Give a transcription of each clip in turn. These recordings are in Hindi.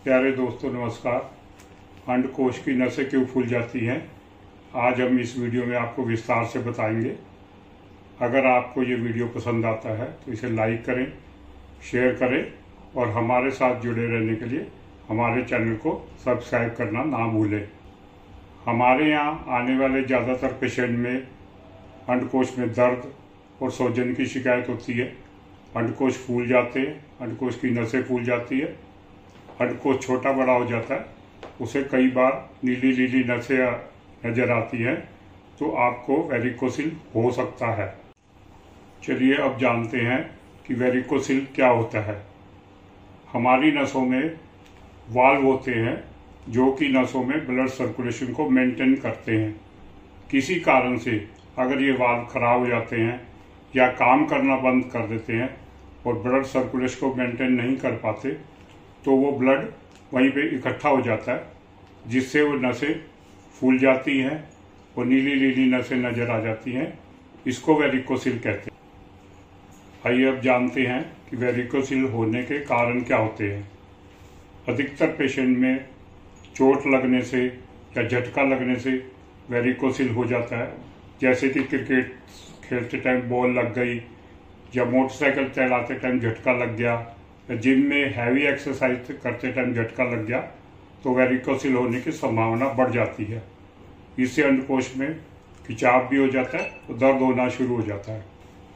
प्यारे दोस्तों नमस्कार। अंडकोश की नसें क्यों फूल जाती हैं, आज हम इस वीडियो में आपको विस्तार से बताएंगे। अगर आपको ये वीडियो पसंद आता है तो इसे लाइक करें, शेयर करें और हमारे साथ जुड़े रहने के लिए हमारे चैनल को सब्सक्राइब करना ना भूलें। हमारे यहाँ आने वाले ज़्यादातर पेशेंट में अंडकोश में दर्द और सूजन की शिकायत होती है। अंडकोश फूल जाते हैं, अंडकोश की नसें फूल जाती है, अंडकोश छोटा बड़ा हो जाता है, उसे कई बार नीली नीली नसें नज़र आती हैं, तो आपको वेरिकोसिल हो सकता है। चलिए अब जानते हैं कि वेरिकोसिल क्या होता है। हमारी नसों में वाल्व होते हैं जो कि नसों में ब्लड सर्कुलेशन को मेंटेन करते हैं। किसी कारण से अगर ये वाल्व खराब हो जाते हैं या काम करना बंद कर देते हैं और ब्लड सर्कुलेशन को मेंटेन नहीं कर पाते, तो वो ब्लड वहीं पे इकट्ठा हो जाता है, जिससे वो नसें फूल जाती हैं और नीली नीली नसें नज़र आ जाती हैं। इसको वेरिकोसिल कहते हैं। आइए अब जानते हैं कि वेरिकोसिल होने के कारण क्या होते हैं। अधिकतर पेशेंट में चोट लगने से या झटका लगने से वेरिकोसिल हो जाता है, जैसे कि क्रिकेट खेलते टाइम बॉल लग गई या मोटरसाइकिल चलाते टाइम झटका लग गया या जिम में हैवी एक्सरसाइज करते टाइम झटका लग गया, तो वेरिकोसिल होने की संभावना बढ़ जाती है। इससे अंडकोश में खिंचाव भी हो जाता है तो दर्द होना शुरू हो जाता है।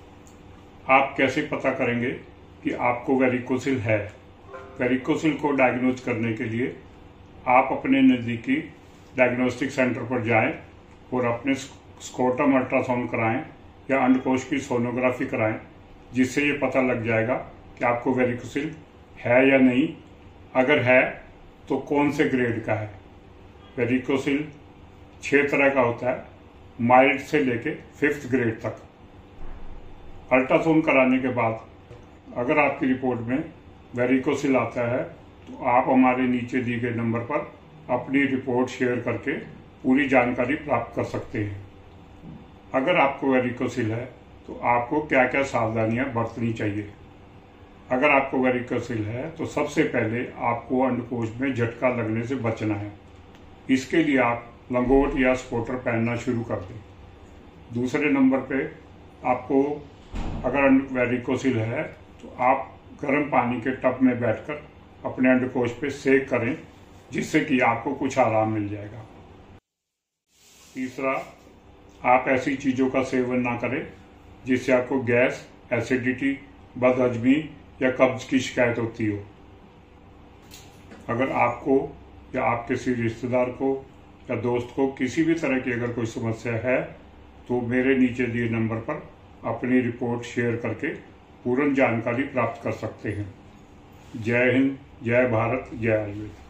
आप कैसे पता करेंगे कि आपको वेरिकोसिल है? वेरिकोसिल को डायग्नोज करने के लिए आप अपने नज़दीकी डायग्नोस्टिक सेंटर पर जाएं और अपने स्क्रोटम अल्ट्रासाउंड कराएं या अंडकोश की सोनोग्राफी कराएं, जिससे ये पता लग जाएगा कि आपको वेरिकोसिल है या नहीं। अगर है तो कौन से ग्रेड का है। वेरिकोसिल 6 तरह का होता है, माइल्ड से लेके 5th ग्रेड तक। अल्ट्रासाउंड कराने के बाद अगर आपकी रिपोर्ट में वेरिकोसिल आता है तो आप हमारे नीचे दिए गए नंबर पर अपनी रिपोर्ट शेयर करके पूरी जानकारी प्राप्त कर सकते हैं। अगर आपको वेरिकोसिल है तो आपको क्या क्या सावधानियां बरतनी चाहिए। अगर आपको वेरिकोसिल है तो सबसे पहले आपको अंडकोश में झटका लगने से बचना है। इसके लिए आप लंगोट या स्पोर्टर पहनना शुरू कर दें। दूसरे नंबर पे आपको अगर वेरिकोसिल है तो आप गर्म पानी के टब में बैठकर अपने अंडकोश पे सेक करें, जिससे कि आपको कुछ आराम मिल जाएगा। तीसरा, आप ऐसी चीज़ों का सेवन ना करें जिससे आपको गैस, एसिडिटी, बदहजमी या कब्ज की शिकायत होती हो। अगर आपको या आपके किसी रिश्तेदार को या दोस्त को किसी भी तरह की अगर कोई समस्या है तो मेरे नीचे दिए नंबर पर अपनी रिपोर्ट शेयर करके पूर्ण जानकारी प्राप्त कर सकते हैं। जय हिंद, जय भारत, जय आयुर्वेद।